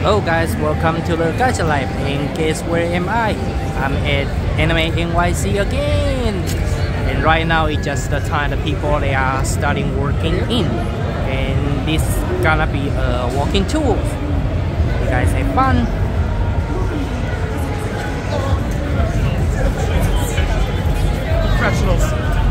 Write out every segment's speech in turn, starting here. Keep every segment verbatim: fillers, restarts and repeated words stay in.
Hello guys, welcome to the Gacha Life, and guess where am I? I'm at Anime N Y C again, and right now it's just the time the people they are starting working in, and this gonna be a walking tour. You guys have fun. Professionals.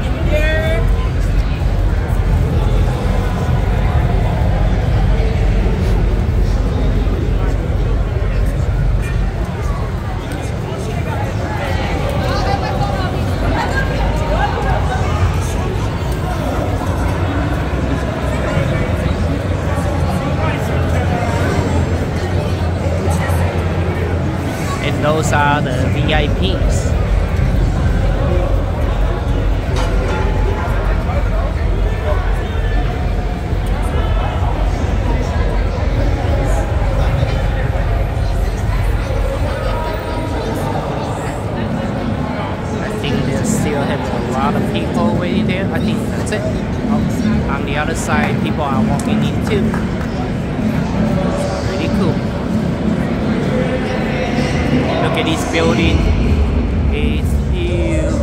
And those are the V I Ps. Still have a lot of people waiting there. I think that's it. Oh, on the other side, people are walking in too. Really cool. Look at this building. It's huge.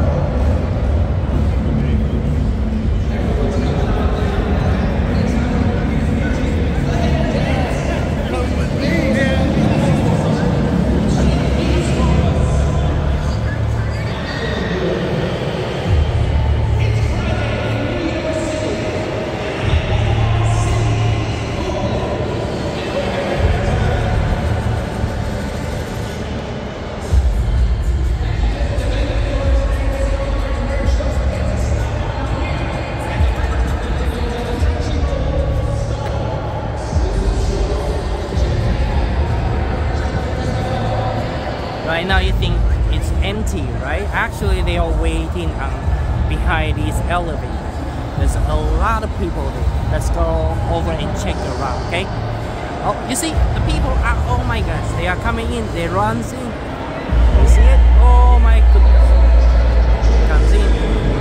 Right now you think it's empty, right? Actually they are waiting um, behind this elevator. There's a lot of people there. Let's go over and check around, okay? Oh, you see the people are, oh my gosh, they are coming in, they run in. You see it? Oh my goodness. Comes in.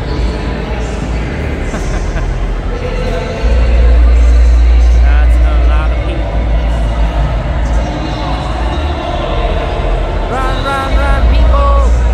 That's a lot of people. Run, run, run, people!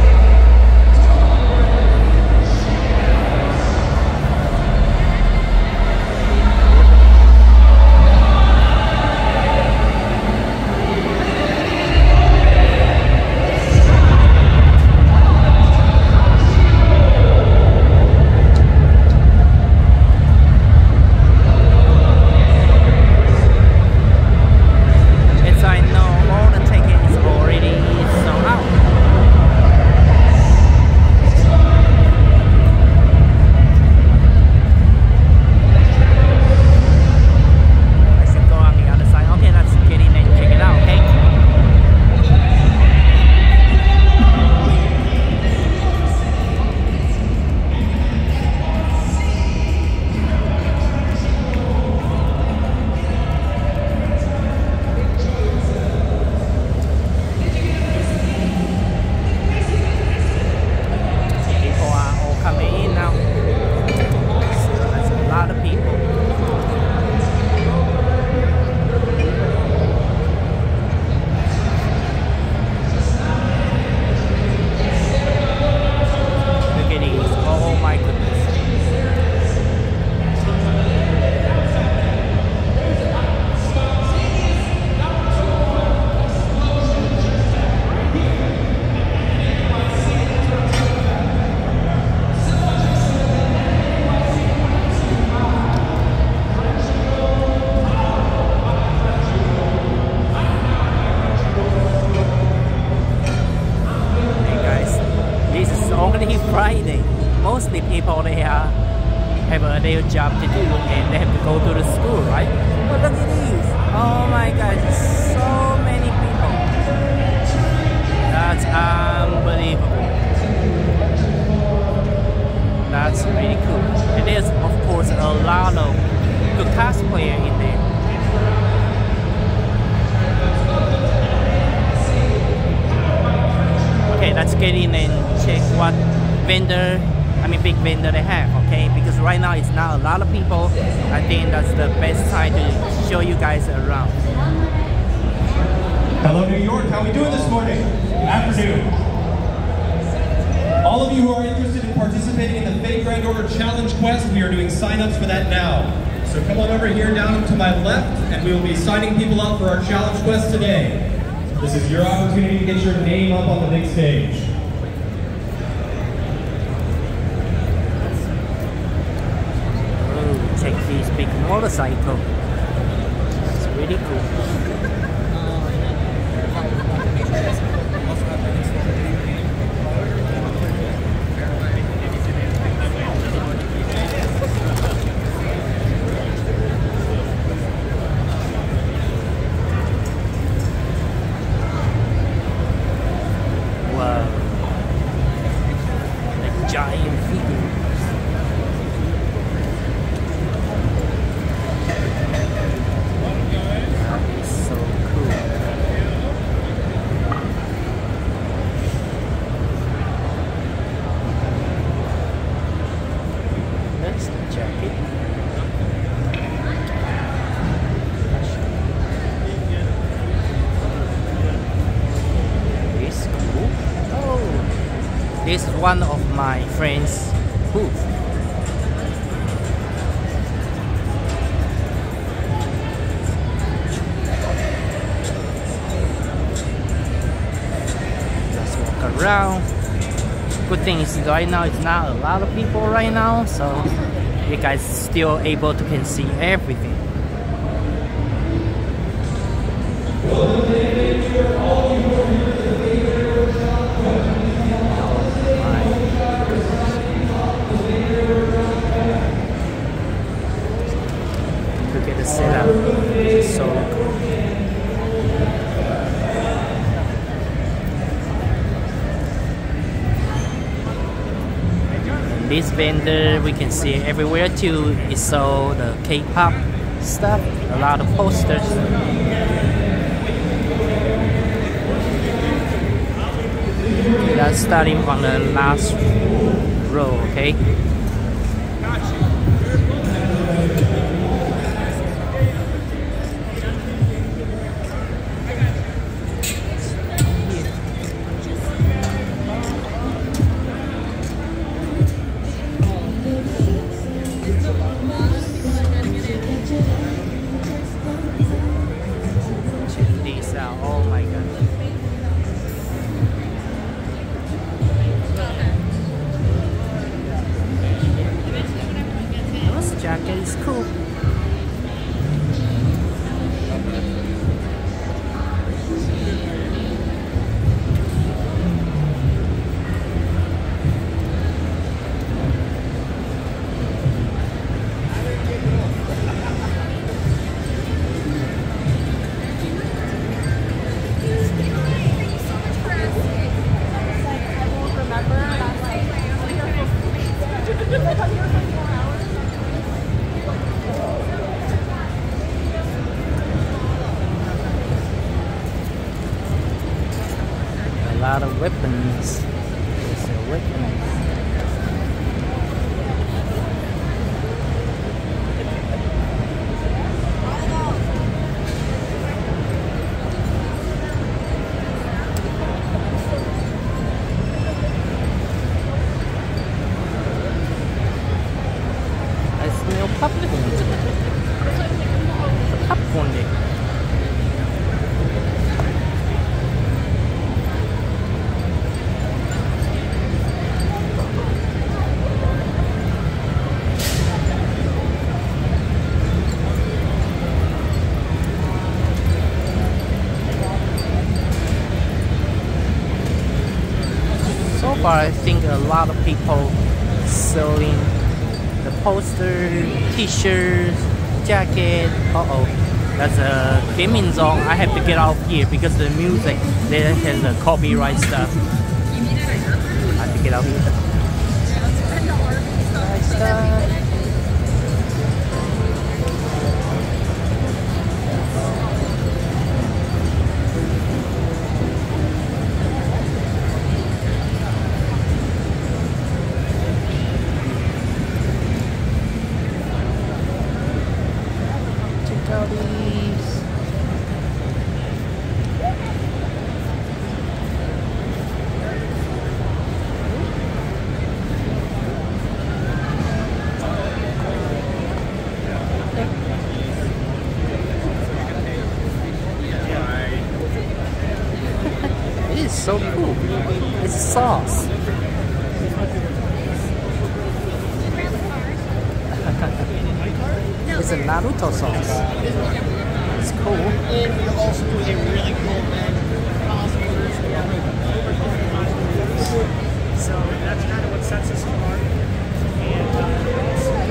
Friday. Mostly people they are, have a day job to do and they have to go to the school, right? But look at these. Oh my gosh, so many people. That's unbelievable. That's really cool. And there's of course a lot of good cosplayer in there. Okay, let's get in and check what vendor, I mean big vendor they have, okay? Because right now it's not a lot of people. I think that's the best time to show you guys around. How we doing this morning? Afternoon. All of you who are interested in participating in the Fate Grand Order Challenge Quest, we are doing sign-ups for that now. So come on over here down to my left, and we will be signing people up for our Challenge Quest today. This is your opportunity to get your name up on the big stage. Oh, check this big motorcycle. It's really cool. Giant figure. That is so cool. That's the jacket. It's cool. Oh. This is one of my friend's booth. Just walk around. Good thing is right now it's not a lot of people right now, so you guys still able to can see everything. Look at the setup, it's so cool. And this vendor we can see everywhere too. It's so the K-pop stuff, a lot of posters. Okay, that's starting from the last row, okay? Oh my god. This jacket is cool. A lot of weapons. There's a weapons. I smell popcorn. The popcorn there. So far, I think a lot of people selling the poster, t-shirts, jacket. Uh oh, that's a gaming zone. I have to get out here because the music there has a copyright stuff. I have to get out here. Copyright stuff. so cool. It's sauce. It's a Naruto sauce. It's cool. And we're also doing a really cool event. So that's kind of what sets us apart. And uh,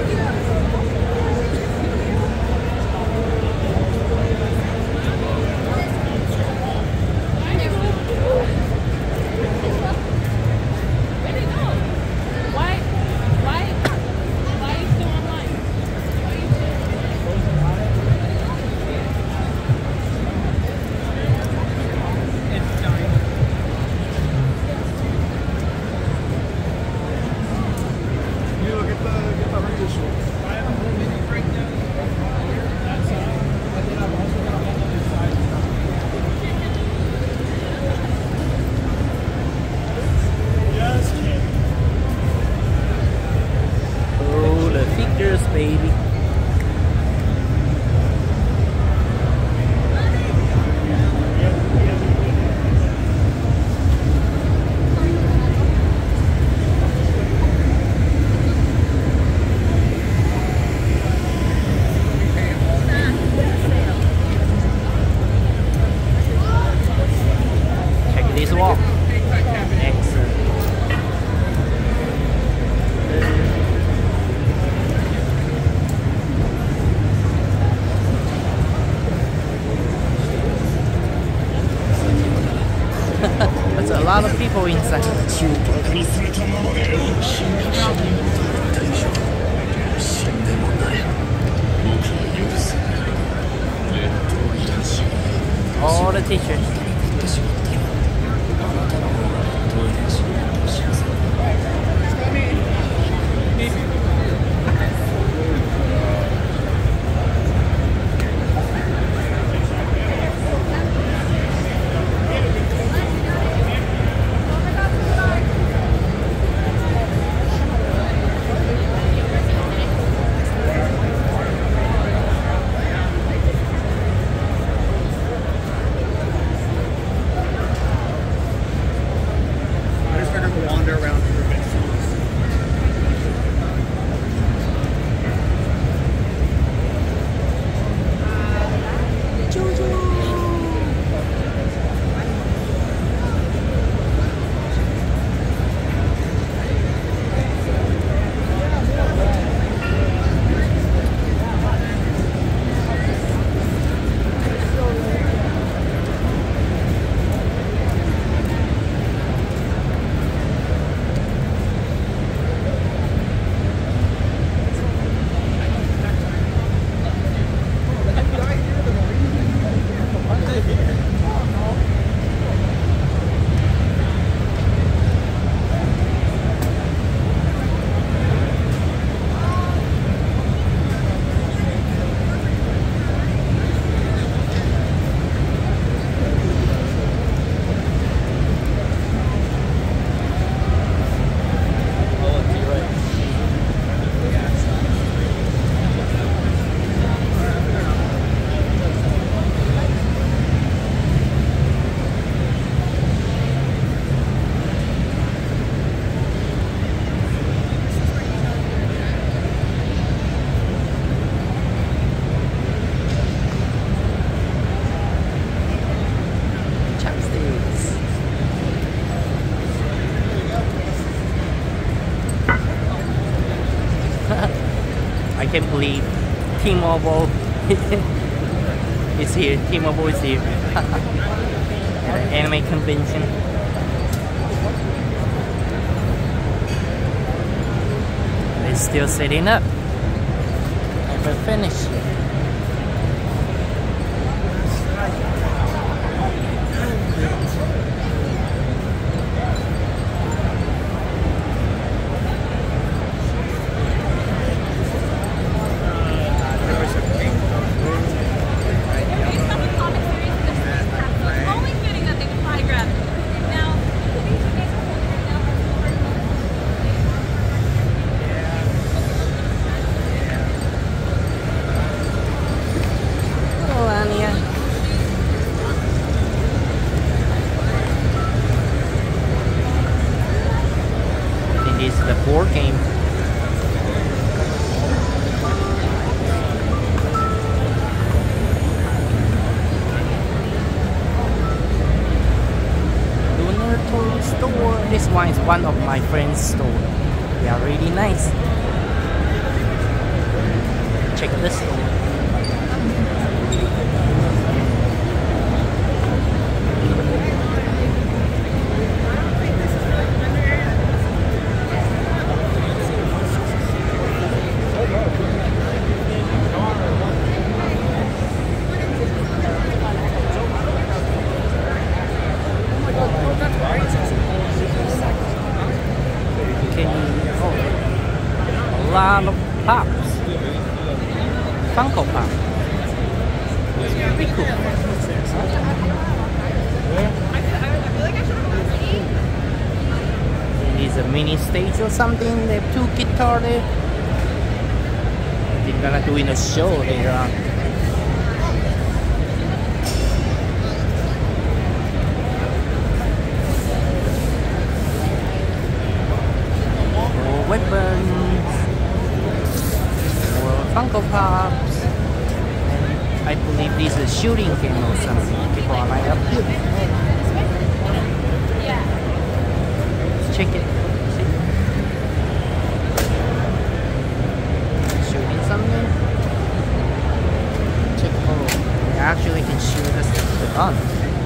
baby. Check this wall. Excellent. There's a lot of people inside. All the teachers. I can't believe T-Mobile is here. T-Mobile is here. At an anime convention. They're still setting up. Never finished. store. This one is one of my friend's store. They are really nice. Check this store. A lot of pops, Funko Pop. It's pretty cool. It's a mini stage or something. They have two guitars there. They're gonna do in a show later on. More weapons. Funko Pops, and I believe this is a shooting game or something. People are lined up here. Let's check it. See? Shooting something. Check. Oh, they actually can shoot us the gun.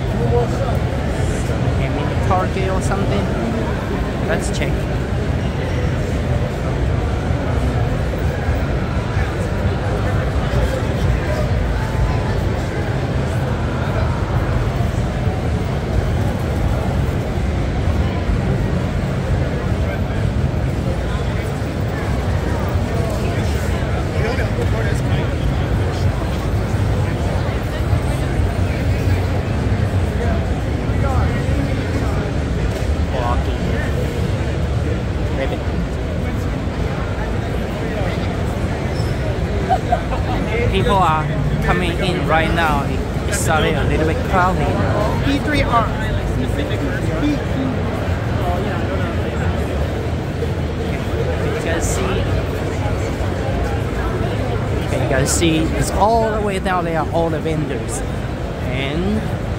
Aiming the target or something. Let's check. People are coming in right now. It started a little bit crowded. P three R. You guys see? Okay, you guys see? It's all the way down there. All the vendors. And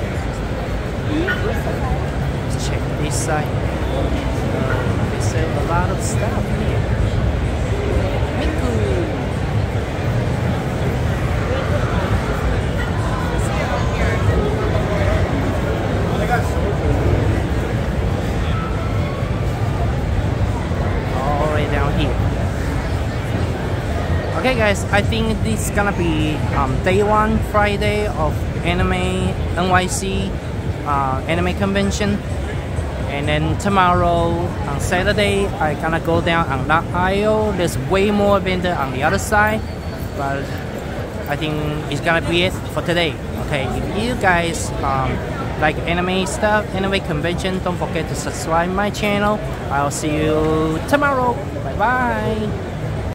let's check this side. Uh, they sell a lot of stuff here. Miku. Okay guys, I think this is gonna be um, day one, Friday of Anime N Y C uh, Anime Convention. And then tomorrow, on Saturday, I gonna go down on Lock Isle. There's way more vendor on the other side. But I think it's gonna be it for today. Okay, if you guys um, like anime stuff, anime convention, don't forget to subscribe my channel. I'll see you tomorrow. Bye bye.